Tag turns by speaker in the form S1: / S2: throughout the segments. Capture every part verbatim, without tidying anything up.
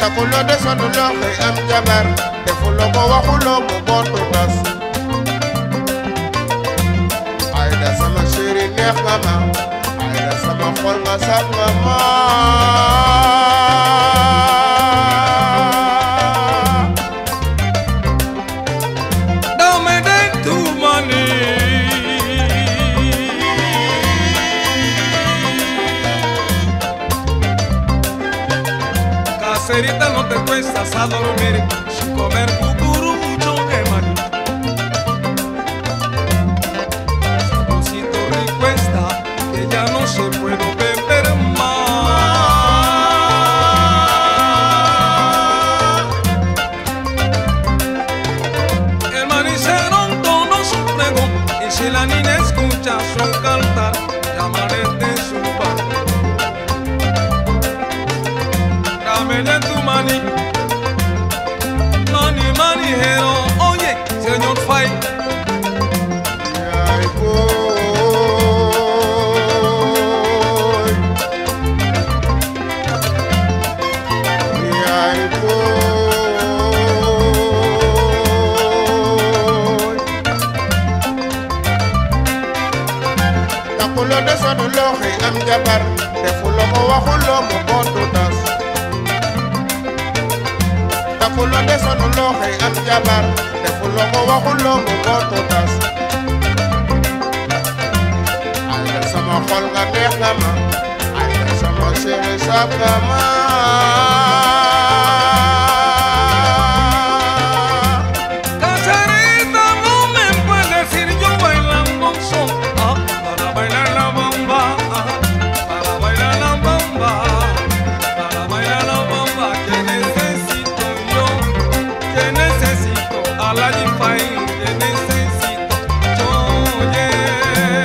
S1: takuloo de sonuloo xëy am jabar defuloo ko waxuloo mu bootu tas Aïda sama chéri neex nga ma Aïda sama xol nga saf nga ma
S2: Caserita, no te cuestas a dormir sin comer cucurucho de maní. Saborcito rico está, que ya no se puede beber más. El manicero entonó su pregón y si la niña escucha su cantar, llamaré de su padre. De tu mani, mani, manijero, oye, señor Fay.
S1: Ay, boy. Ay, boy. Takuloo de sonuloo xëy am jabar defuloo ko waxuloo mu bootu tas takuloo de sonuloo xëy am jabar defuloo ko waxuloo mu bootu tas Aïda sama xol nga neex nga ma Aïda sama chéri saf nga ma
S2: Caserita, no me puedes ir yo bailando un son ah, para bailar la bomba, ah, para bailar la bomba, para bailar la bomba que necesito yo, que necesito a la G-Fay, que necesito yo, yeah,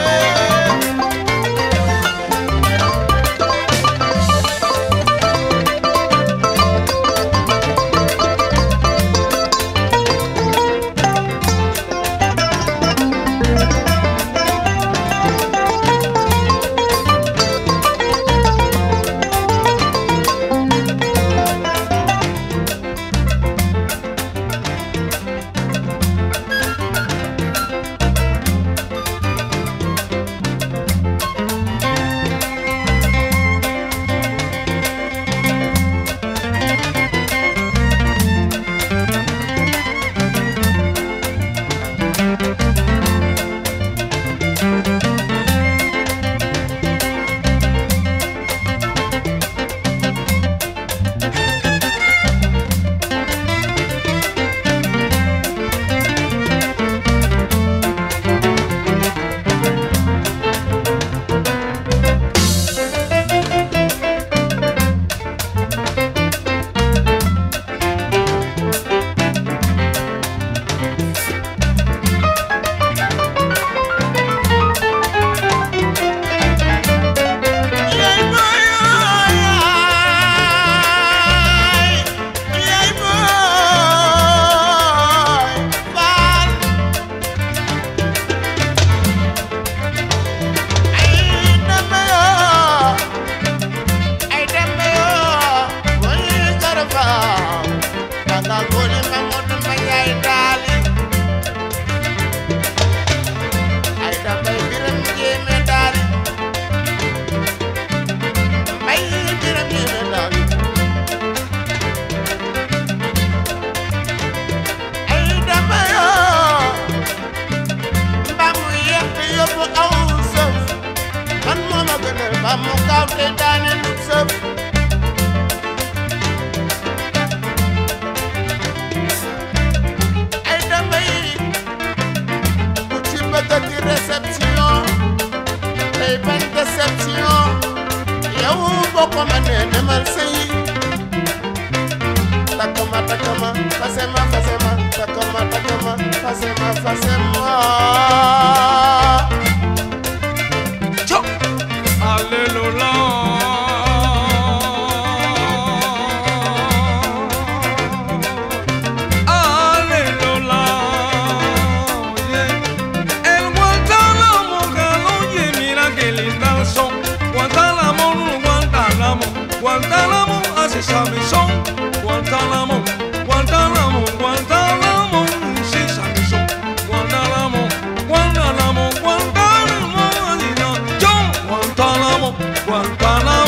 S1: Takoma, takoma, fais-moi, fais-moi, takoma, takoma, fais-moi, fais-moi.
S2: Yo, aleluya. Aleluya. El Guantánamo, oye, mira qué linda son. Guantánamo, Guantánamo, Guantánamo, así sabe son. Guantanamo.